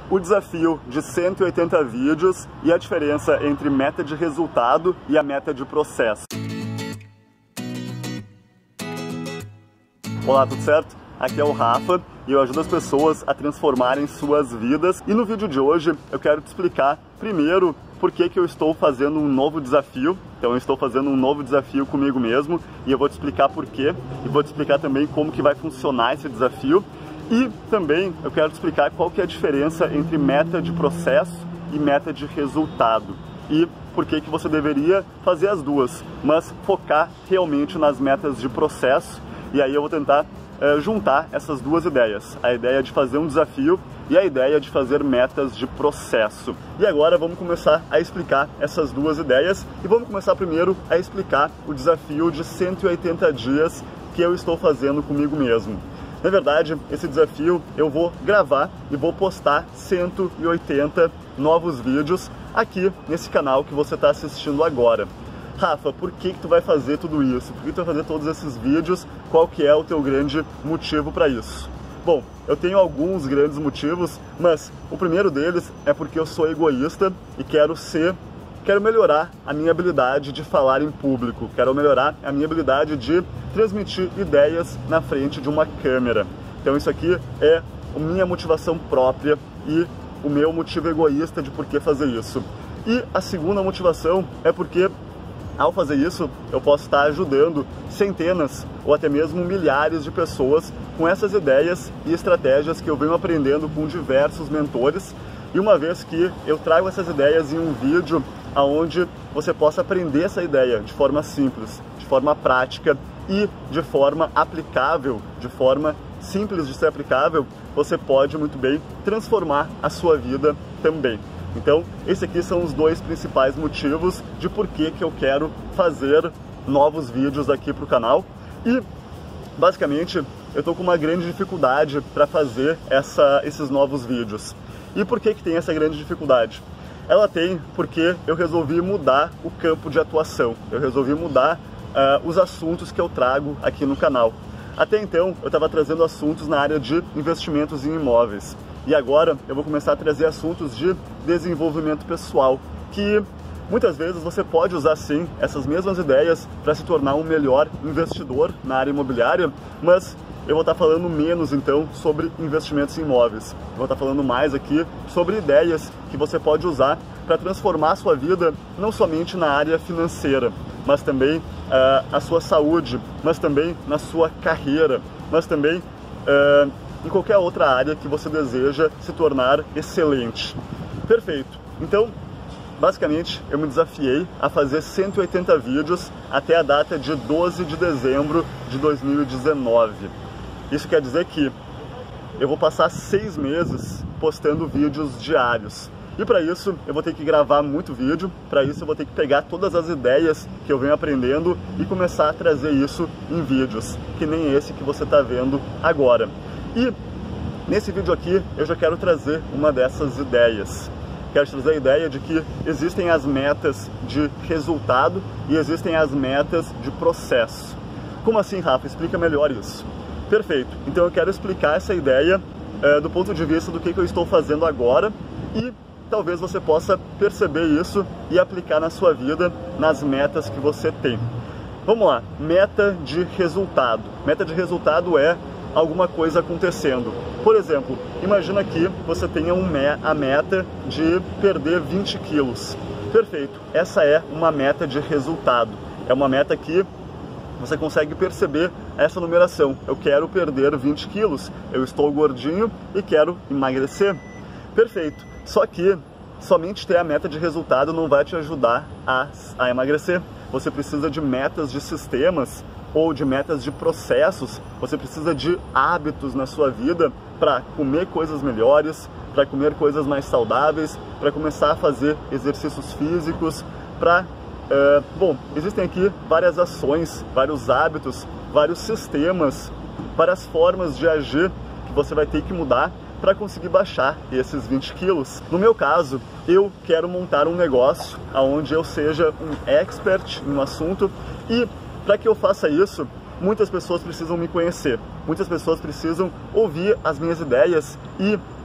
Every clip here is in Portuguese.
o desafio de 180 vídeos e a diferença entre meta de resultado e a meta de processo. Olá, tudo certo? Aqui é o Rafa e eu ajudo as pessoas a transformarem suas vidas. E no vídeo de hoje eu quero te explicar primeiro por que eu estou fazendo um novo desafio. Então eu estou fazendo um novo desafio comigo mesmo e eu vou te explicar por quê e vou te explicar também como que vai funcionar esse desafio. E também eu quero te explicar qual que é a diferença entre meta de processo e meta de resultado. E por que você deveria fazer as duas, mas focar realmente nas metas de processo. E aí eu vou tentar juntar essas duas ideias, a ideia de fazer um desafio e a ideia de fazer metas de processo. E agora vamos começar a explicar essas duas ideias e vamos começar primeiro a explicar o desafio de 180 dias que eu estou fazendo comigo mesmo. Na verdade, esse desafio eu vou gravar e vou postar 180 novos vídeos aqui nesse canal que você está assistindo agora. Rafa, por que tu vai fazer tudo isso? Por que tu vai fazer todos esses vídeos? Qual que é o teu grande motivo para isso? Bom, eu tenho alguns grandes motivos, mas o primeiro deles é porque eu sou egoísta e quero melhorar a minha habilidade de falar em público, quero melhorar a minha habilidade de transmitir ideias na frente de uma câmera. Então isso aqui é a minha motivação própria e o meu motivo egoísta de por que fazer isso. E a segunda motivação é porque ao fazer isso, eu posso estar ajudando centenas ou até mesmo milhares de pessoas com essas ideias e estratégias que eu venho aprendendo com diversos mentores. E uma vez que eu trago essas ideias em um vídeo onde você possa aprender essa ideia de forma simples, de forma prática e de forma aplicável, de forma simples de ser aplicável, você pode muito bem transformar a sua vida também. Então, esses aqui são os dois principais motivos de por que eu quero fazer novos vídeos aqui para o canal. E, basicamente, eu estou com uma grande dificuldade para fazer esses novos vídeos. E por que tem essa grande dificuldade? Ela tem porque eu resolvi mudar o campo de atuação. Eu resolvi mudar os assuntos que eu trago aqui no canal. Até então, eu estava trazendo assuntos na área de investimentos em imóveis. E agora eu vou começar a trazer assuntos de desenvolvimento pessoal, que muitas vezes você pode usar sim essas mesmas ideias para se tornar um melhor investidor na área imobiliária, mas eu vou estar falando menos então sobre investimentos em imóveis. Eu vou estar falando mais aqui sobre ideias que você pode usar para transformar a sua vida não somente na área financeira, mas também a sua saúde, mas também na sua carreira, mas também em qualquer outra área que você deseja se tornar excelente. Perfeito. Então, basicamente, eu me desafiei a fazer 180 vídeos até a data de 12 de dezembro de 2019. Isso quer dizer que eu vou passar 6 meses postando vídeos diários. E para isso, eu vou ter que gravar muito vídeo, para isso eu vou ter que pegar todas as ideias que eu venho aprendendo e começar a trazer isso em vídeos, que nem esse que você está vendo agora. E nesse vídeo aqui eu já quero trazer uma dessas ideias. Quero trazer a ideia de que existem as metas de resultado e existem as metas de processo. Como assim, Rafa? Explica melhor isso. Perfeito. Então eu quero explicar essa ideia do ponto de vista do que eu estou fazendo agora e talvez você possa perceber isso e aplicar na sua vida, nas metas que você tem. Vamos lá. Meta de resultado. Meta de resultado é alguma coisa acontecendo. Por exemplo, imagina que você tenha a meta de perder 20 quilos. Perfeito, essa é uma meta de resultado. É uma meta que você consegue perceber essa numeração. Eu quero perder 20 quilos, eu estou gordinho e quero emagrecer. Perfeito, só que somente ter a meta de resultado não vai te ajudar a emagrecer. Você precisa de metas de sistemas ou de metas de processos, você precisa de hábitos na sua vida para comer coisas melhores, para comer coisas mais saudáveis, para começar a fazer exercícios físicos, bom, existem aqui várias ações, vários hábitos, vários sistemas, várias formas de agir que você vai ter que mudar para conseguir baixar esses 20 quilos. No meu caso, eu quero montar um negócio onde eu seja um expert em um assunto e para que eu faça isso, muitas pessoas precisam me conhecer, muitas pessoas precisam ouvir as minhas ideias e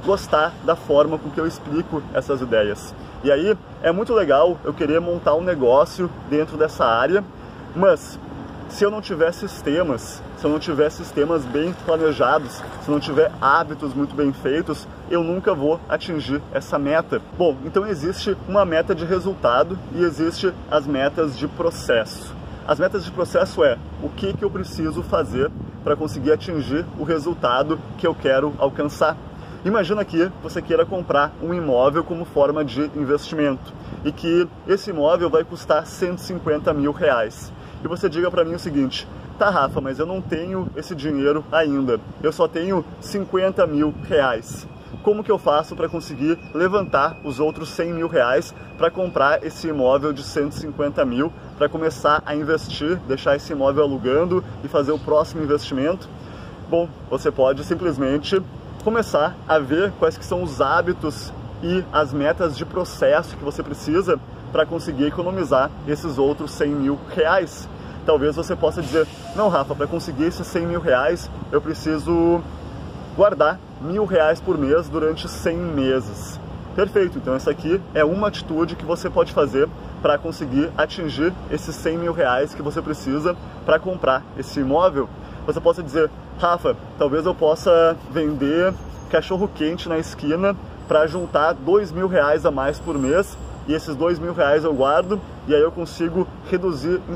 gostar da forma com que eu explico essas ideias. E aí é muito legal eu querer montar um negócio dentro dessa área, mas se eu não tiver sistemas, se eu não tiver sistemas bem planejados, se eu não tiver hábitos muito bem feitos, eu nunca vou atingir essa meta. Bom, então existe uma meta de resultado e existe as metas de processo. As metas de processo é o que eu preciso fazer para conseguir atingir o resultado que eu quero alcançar. Imagina que você queira comprar um imóvel como forma de investimento e que esse imóvel vai custar 150 mil reais. E você diga para mim o seguinte: tá, Rafa, mas eu não tenho esse dinheiro ainda, eu só tenho 50 mil reais. Como que eu faço para conseguir levantar os outros 100 mil reais para comprar esse imóvel de 150 mil, para começar a investir, deixar esse imóvel alugando e fazer o próximo investimento? Bom, você pode simplesmente começar a ver quais que são os hábitos e as metas de processo que você precisa para conseguir economizar esses outros 100 mil reais. Talvez você possa dizer: não, Rafa, para conseguir esses 100 mil reais eu preciso guardar R$1.000 por mês durante 100 meses. Perfeito, então essa aqui é uma atitude que você pode fazer para conseguir atingir esses 100 mil reais que você precisa para comprar esse imóvel. Você possa dizer: Rafa, talvez eu possa vender cachorro quente na esquina para juntar R$2.000 a mais por mês, e esses R$2.000 eu guardo, e aí eu consigo reduzir em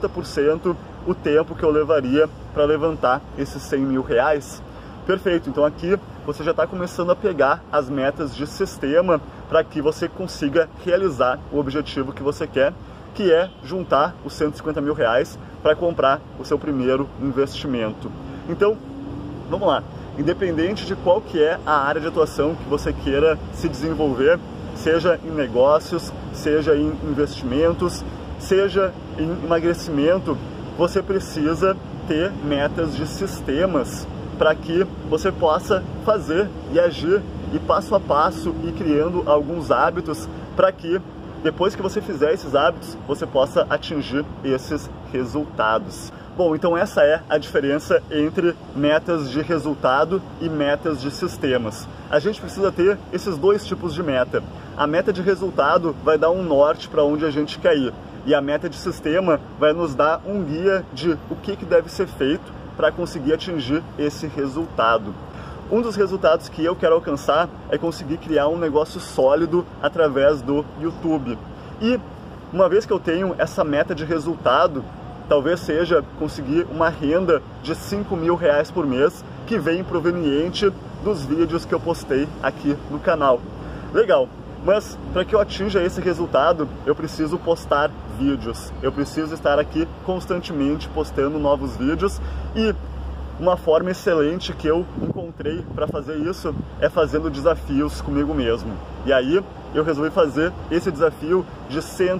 50% o tempo que eu levaria para levantar esses 100 mil reais. Perfeito, então aqui você já está começando a pegar as metas de sistema para que você consiga realizar o objetivo que você quer, que é juntar os 150 mil reais para comprar o seu primeiro investimento. Então, vamos lá, independente de qual que é a área de atuação que você queira se desenvolver, seja em negócios, seja em investimentos, seja em emagrecimento, você precisa ter metas de sistemas para que você possa fazer e agir e passo a passo ir criando alguns hábitos para que depois que você fizer esses hábitos, você possa atingir esses resultados. Bom, então essa é a diferença entre metas de resultado e metas de sistemas. A gente precisa ter esses dois tipos de meta. A meta de resultado vai dar um norte para onde a gente quer ir, e a meta de sistema vai nos dar um guia de o que deve ser feito para conseguir atingir esse resultado. Um dos resultados que eu quero alcançar é conseguir criar um negócio sólido através do YouTube. E uma vez que eu tenho essa meta de resultado, talvez seja conseguir uma renda de 5 mil reais por mês que vem proveniente dos vídeos que eu postei aqui no canal. Legal, mas para que eu atinja esse resultado, eu preciso postar vídeos. Eu preciso estar aqui constantemente postando novos vídeos, e uma forma excelente que eu encontrei para fazer isso é fazendo desafios comigo mesmo. E aí eu resolvi fazer esse desafio de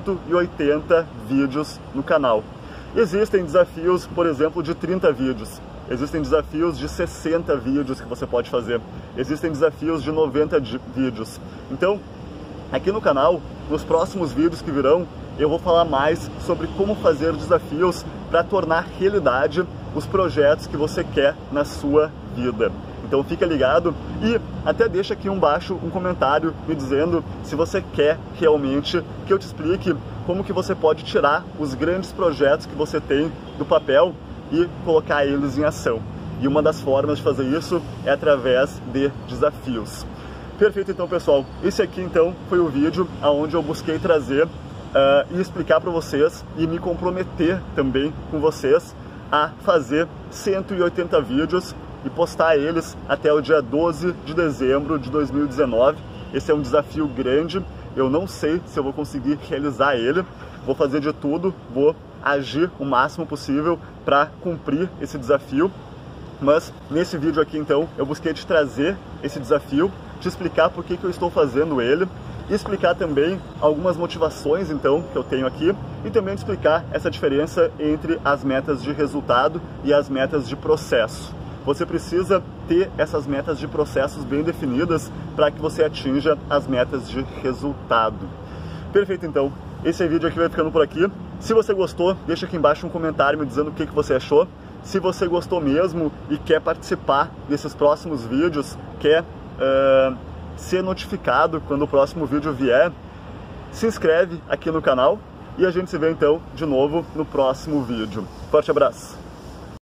180 vídeos no canal. Existem desafios, por exemplo, de 30 vídeos. Existem desafios de 60 vídeos que você pode fazer. Existem desafios de 90 vídeos. Então, aqui no canal, nos próximos vídeos que virão, eu vou falar mais sobre como fazer desafios para tornar realidade os projetos que você quer na sua vida. Então fica ligado e até deixa aqui embaixo um comentário me dizendo se você quer realmente que eu te explique como que você pode tirar os grandes projetos que você tem do papel e colocar eles em ação. E uma das formas de fazer isso é através de desafios. Perfeito, então, pessoal, esse aqui então foi o vídeo onde eu busquei trazer e explicar para vocês e me comprometer também com vocês a fazer 180 vídeos e postar eles até o dia 12 de dezembro de 2019. Esse é um desafio grande, eu não sei se eu vou conseguir realizar ele, vou fazer de tudo, vou agir o máximo possível para cumprir esse desafio. Mas nesse vídeo aqui então eu busquei te trazer esse desafio, te explicar por que eu estou fazendo ele, e explicar também algumas motivações então que eu tenho aqui, e também te explicar essa diferença entre as metas de resultado e as metas de processo. Você precisa ter essas metas de processos bem definidas para que você atinja as metas de resultado. Perfeito, então. Esse vídeo aqui vai ficando por aqui. Se você gostou, deixa aqui embaixo um comentário me dizendo o que você achou. Se você gostou mesmo e quer participar desses próximos vídeos, quer ser notificado quando o próximo vídeo vier, se inscreve aqui no canal e a gente se vê então de novo no próximo vídeo. Forte abraço!